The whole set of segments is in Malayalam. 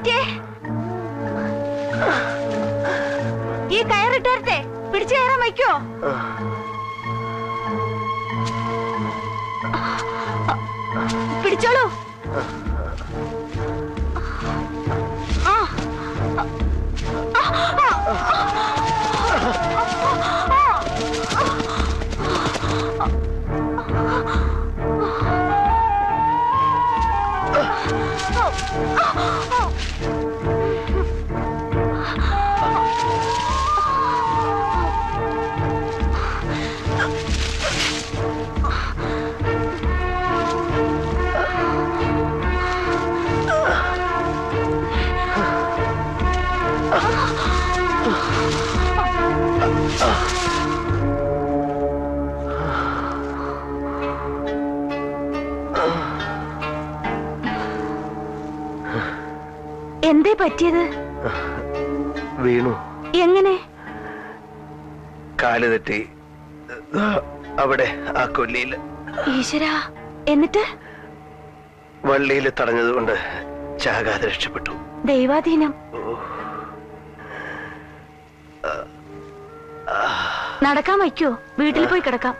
പറ്റിയേ? ഈ കയറിട്ടേ പിടിച്ചു കയറാൻ വയ്ക്കോ? പിടിച്ചോളൂ. എന്തേ പറ്റിയത്? വീണു. എങ്ങനെ? കാല് തെറ്റി അവിടെ ആ കൊല്ലിയില്. ഈശ്വരാ, എന്നിട്ട്? വള്ളിയിൽ തടഞ്ഞതുകൊണ്ട് ചാകാതെ രക്ഷപ്പെട്ടു. ദൈവാധീനം. നടക്കാൻ വയ്ക്കോ? വീട്ടിൽ പോയി കിടക്കാം.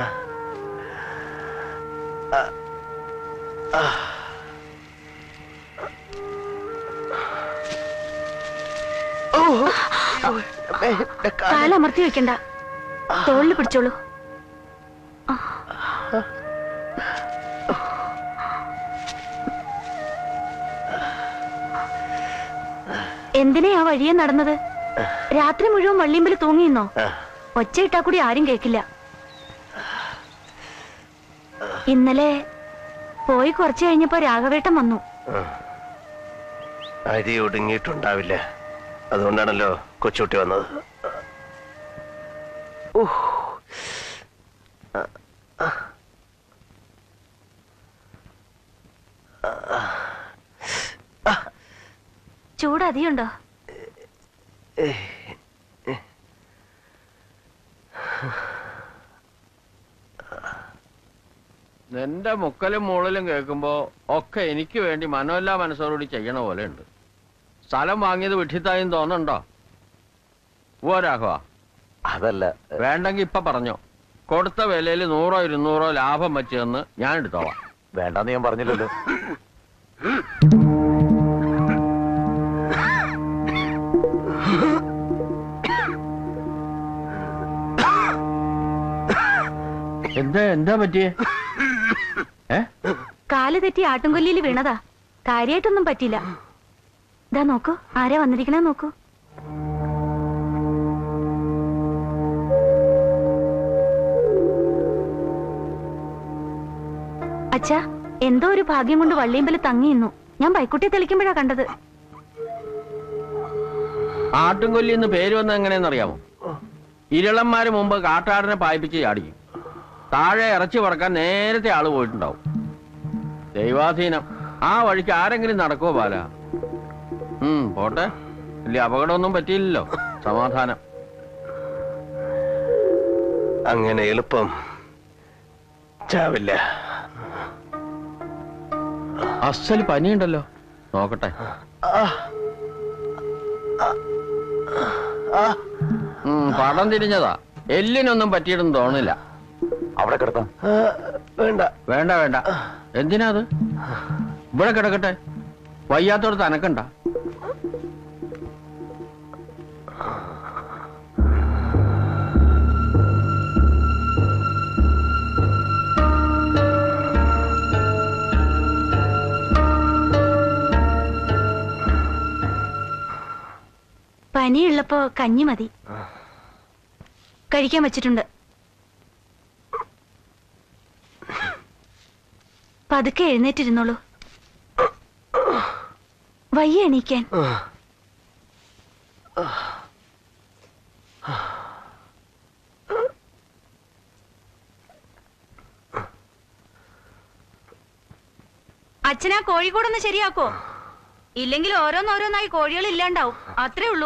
കാലമർത്തി വെക്കണ്ട, തോളിൽ പിടിച്ചോളൂ. എന്തിനാ ആ വഴിയെ നടന്നത്? രാത്രി മുഴുവൻ വള്ളിയമ്പല് തൂങ്ങിയിരുന്നോ? ഒച്ചയിട്ടാ കൂടി ആരും കേക്കില്ല. ഇന്നലെ പോയി കുറച്ചു കഴിഞ്ഞപ്പോ രാഘവേട്ടൻ വന്നു. അരി ഒടുങ്ങിയിട്ടുണ്ടാവില്ല, അതുകൊണ്ടാണല്ലോ കൊച്ചുകുട്ടി വന്നത്. ചൂട് അധികമുണ്ടോ? നിന്റെ മുക്കലും മൂളലും കേൾക്കുമ്പോ ഒക്കെ എനിക്ക് വേണ്ടി മനോല്ലാ മനസ്സോടുകൂടി ചെയ്യണ പോലെ ഉണ്ട്. സ്ഥലം വാങ്ങിയത് വിഡ്ഢിത്തായും തോന്നുന്നുണ്ടോ? ഓ രാഘവ, അതല്ല. വേണ്ടെങ്കി ഇപ്പൊ പറഞ്ഞോ. കൊടുത്ത വിലയിൽ 100 200 ലാഭം വെച്ചെന്ന് ഞാൻ എടുത്തോളാം. വേണ്ടെന്ന് ഞാൻ പറഞ്ഞില്ലല്ലോ. എന്താ പറ്റിയേ? കാല് തെറ്റി ആട്ടുംകൊല്ലിയിൽ വീണതാ. കാര്യായിട്ടൊന്നും പറ്റില്ല. ഇതാ നോക്കൂ, ആരാ വന്നിരിക്കണേ നോക്കൂ. അച്ഛാ, എന്തോ ഒരു ഭാഗ്യം കൊണ്ട് വള്ളിയമ്പല് തങ്ങിയിരുന്നു. ഞാൻ ബൈക്കുട്ടിയെ തെളിക്കുമ്പോഴാ കണ്ടത്. ആട്ടുംകൊല്ലി എന്ന് പേര് വന്നത് എങ്ങനെയെന്നറിയാമോ? ഇരളന്മാര് മുമ്പ് കാട്ടാടിനെ പായിപ്പിച്ച് ചാടിക്കും. താഴെ ഇറച്ചി പറക്കാൻ നേരത്തെ ആള് പോയിട്ടുണ്ടാവും. ദൈവാധീനം. ആ വഴിക്ക് ആരെങ്കിലും നടക്കുവോ ബാല? പോട്ടെ, വലിയ അപകടമൊന്നും പറ്റിയില്ലല്ലോ. സമാധാനം. അങ്ങനെ എളുപ്പം ചാവില്ല. അസല് പനിയുണ്ടല്ലോ, നോക്കട്ടെ. പടം തിരിഞ്ഞതാ, എല്ലിനൊന്നും പറ്റിയിട്ടൊന്നും തോന്നില്ല. അവിടെ കിടത്താം. വേണ്ട വേണ്ട വേണ്ട. എന്തിനാ അത്? ഇവിടെ കിടക്കട്ടെ, വയ്യാത്തോടത്ത് അനക്കണ്ട. പനിയുള്ളപ്പോ കഞ്ഞി മതി. കഴിക്കാൻ വെച്ചിട്ടുണ്ട്. പതുക്കെ എഴുന്നേറ്റിരുന്നോളൂ. വയ്യ എണീക്കാൻ. അച്ഛനാ കോഴിക്കോടൊന്ന് ശരിയാക്കോ? ഇല്ലെങ്കിൽ ഓരോന്നോരോന്നായി കോഴികൾ ഇല്ലാണ്ടാവും. അത്രേ ഉള്ളൂ.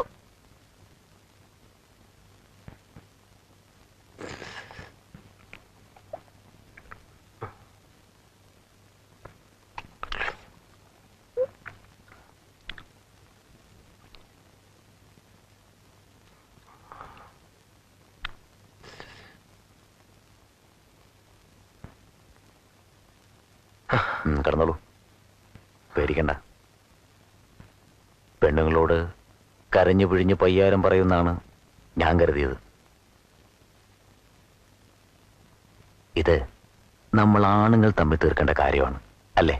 കിടന്നോളൂ, പേടിക്കണ്ട. പെണ്ണുങ്ങളോട് കരഞ്ഞു പിഴിഞ്ഞ് പയ്യാരം പറയുന്നാണ് ഞാൻ കരുതിയത്. ഇത് നമ്മൾ ആണുങ്ങൾ തമ്മിൽ തീർക്കേണ്ട കാര്യമാണ്, അല്ലേ?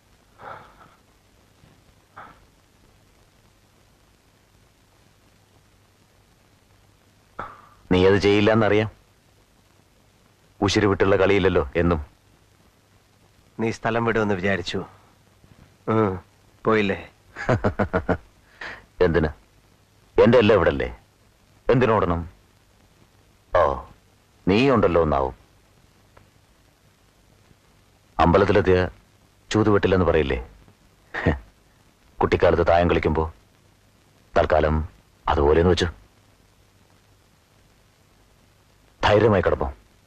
നീ അത് ചെയ്യില്ല എന്നറിയാം. ഉശിരി വിട്ടുള്ള കളിയില്ലല്ലോ എന്നും. നീ സ്ഥലം വിടുമെന്ന് വിചാരിച്ചു, പോയില്ലേ? എന്തിന്? എന്റെ എല്ലാം ഇവിടല്ലേ, എന്തിനോടണം? ഓ, നീ ഉണ്ടല്ലോ ഒന്നാവും. അമ്പലത്തിലെത്തിയ ചൂതുവെട്ടില്ലെന്ന് പറയില്ലേ? കുട്ടിക്കാലത്ത് തായം കളിക്കുമ്പോ തൽക്കാലം അതുപോലെന്ന് വെച്ചു. ധൈര്യമായി കിടപ്പോ.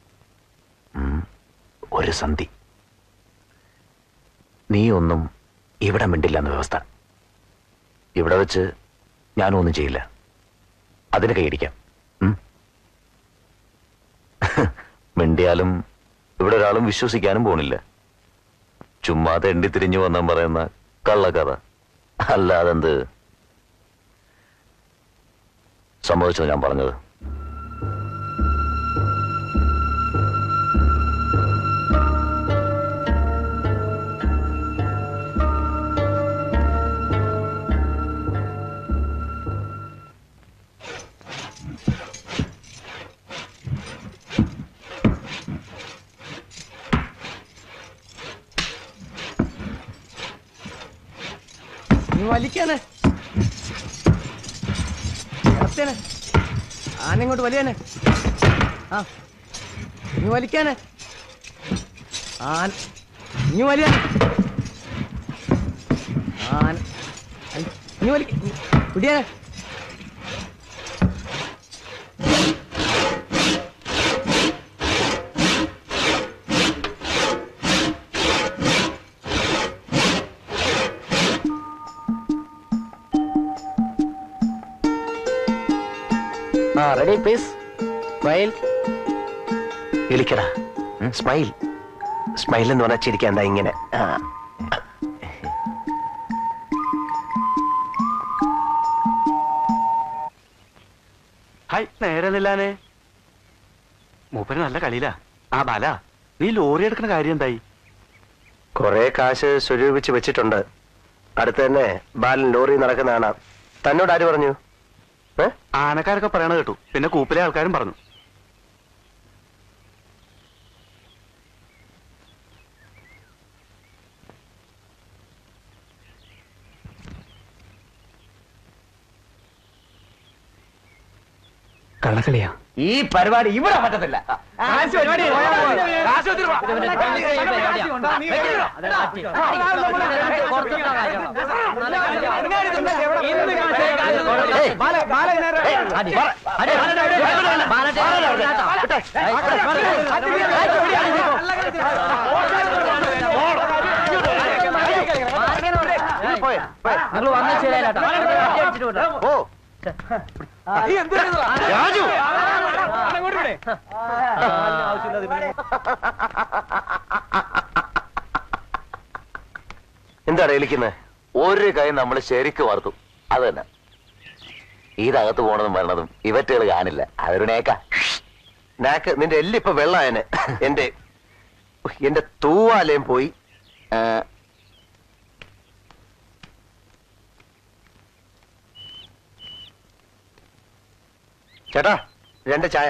ഒരു സന്ധി. നീ ഒന്നും ഇവിടെ മിണ്ടില്ല എന്ന വ്യവസ്ഥ. ഇവിടെ വെച്ച് ഞാനും ഒന്നും ചെയ്യില്ല, അതിന് കൈയടിക്കാം. മിണ്ടിയാലും ഇവിടെ ഒരാളും വിശ്വസിക്കാനും പോണില്ല. ചുമ്മാതെ എണ്ണി തിരിഞ്ഞു വന്നാൻ പറയുന്ന കള്ളക്കഥ. അല്ലാതെന്ത്? സംഭവിച്ചത് ഞാൻ പറഞ്ഞത്. വലിക്കാന് ആനങ്ങോട്ട് വലിയാന്. ആ, നീ വലിക്കാന്. നീ വലിയാന്. നീ വലിക്ക കുടിയാ. Ready please. സ്മൈൽ. വിളിക്കടാ. സ്മൈൽ. സ്മൈൽ എന്ന് പറഞ്ഞാൽ ചിരിക്കാൻ എന്താ ഇങ്ങനെ? ഹായ്, നേരെ നില്ലാനെ. മൂപ്പര് നല്ല കളിയിലാ. ആ ബാല, നീ ലോറി എടുക്കുന്ന കാര്യം എന്തായി? കുറെ കാശ് സ്വരൂപിച്ച് വെച്ചിട്ടുണ്ട്. അടുത്ത് തന്നെ ബാലൻ ലോറി നടക്കുന്നതാണ്. തന്നോട് ആര് പറഞ്ഞു? ആനക്കാരൊക്കെ പറയണ കേട്ടു, പിന്നെ കൂപ്പിലെ ആൾക്കാരും പറഞ്ഞു. കള്ളക്കളിയാ ഈ പരിപാടി. ഇവിടെ പറ്റത്തില്ല. എന്താണ് വിളിക്കുന്നത്? ഒരു കൈ നമ്മൾ ശരിക്ക് വാർത്തു, അത് തന്നെ. ഇതകത്ത് പോണതും വരണതും ഇവറ്റുകൾ കാണില്ല. അതൊരു നേക്കാ. നാക്ക് നിന്റെ എല്ലിപ്പൊ വെള്ളായനെ. എന്റെ തൂവാലയും പോയി. ചേട്ടാ, 2 ചായ.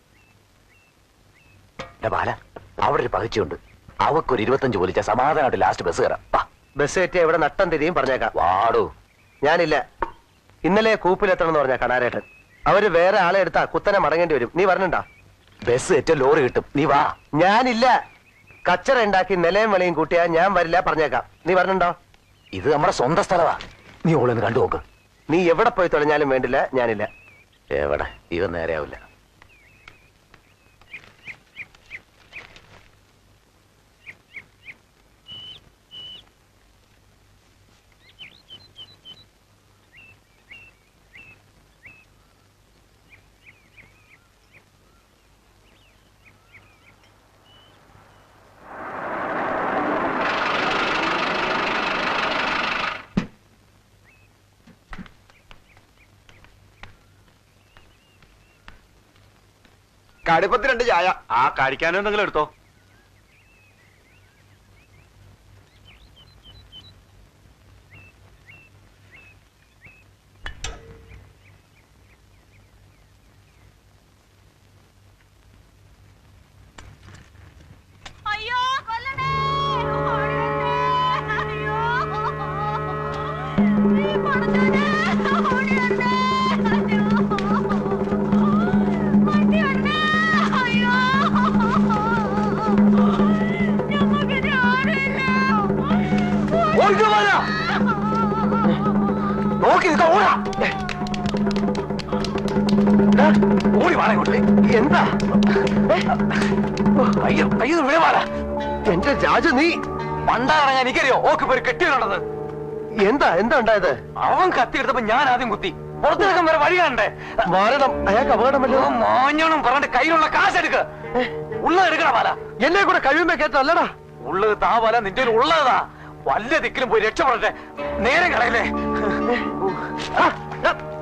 ബാല, അവിടെ ഒരു പകച്ചുണ്ട്. അവക്കൊരു 25 പോലിച്ച സമാധാനമായിട്ട് ലാസ്റ്റ് ബസ് കയറാം. ബസ് കയറ്റിയ ഇവിടെ നട്ടം തിരിയും പറഞ്ഞേക്കാം. വാടൂ. ഞാനില്ല. ഇന്നലെ കൂപ്പിലെത്തണം എന്ന് പറഞ്ഞ കടാരേട്ടൻ. അവര് വേറെ ആളെ എടുത്താ കുത്തനെ മടങ്ങേണ്ടി വരും. നീ പറഞ്ഞണ്ടാ? ബസ് ഏറ്റവും ലോറി കിട്ടും, നീ വാ. ഞാനില്ല. കച്ചറ ഉണ്ടാക്കി നിലയും വെളിയും കൂട്ടിയാ ഞാൻ വരില്ല പറഞ്ഞേക്കാം. നീ പറഞ്ഞണ്ടോ? ഇത് നമ്മുടെ സ്വന്തം സ്ഥലവാ, നീ ഓളൊന്ന് കണ്ടു നോക്ക്. നീ എവിടെ പോയി തൊഴഞ്ഞാലും വേണ്ടില്ല, ഞാനില്ല. എവിടെ? ഇവൻ നേരെയാവില്ല. കടുപ്പത്തിൽ 2 ചായ. ആ കഴിക്കാനും എന്തെങ്കിലും എടുത്തോ. അയ്യോ കൊല്ലണേ, ഓടി വരണേ, അയ്യോ നീ പടച്ചോനെ, ഓടി വരണേ, അയ്യോ വണ്ടി വരണേ, അയ്യോ ഞമ്മക്കിത് ആരില്ല. നോക്കി നിൽക്കാം, ഓടാ. ഓടി വാടാ ഇങ്ങോട്ട്. എന്താ? അയ്യോ അയ്യോ ഇവിടെ വാടാ. എന്റെ രാജു, നീ പണ്ടാറങ്ങാൻ എനിക്കറിയോ ഓക്ക് പേര് കെട്ടിയിട്ടുണ്ടെന്ന്. എന്താ ഉണ്ടായത്? അവൻ കത്തിയെടുത്തപ്പോ ഞാൻ ആദ്യം കുത്തി. പുറത്തിറക്കാൻ വരെ വഴി കാണണ്ടേ? മരണം. അയാൾക്ക് അപകടമല്ലോ. മോഞ്ഞോണം പറഞ്ഞിട്ട് കയ്യിലുള്ള കാശ് എടുക്ക. ഉള്ളത് എടുക്കണ ബാല. എന്നെ കൂടെ കഴിയുമ്പോ കേട്ടല്ലടാ. ഉള്ളത് താ ബാല, നിന്റെ ഉള്ളതാ. വല്ല ദിക്കിലും പോയി രക്ഷപ്പെടട്ടെ. നേരെ കളയല്ലേ.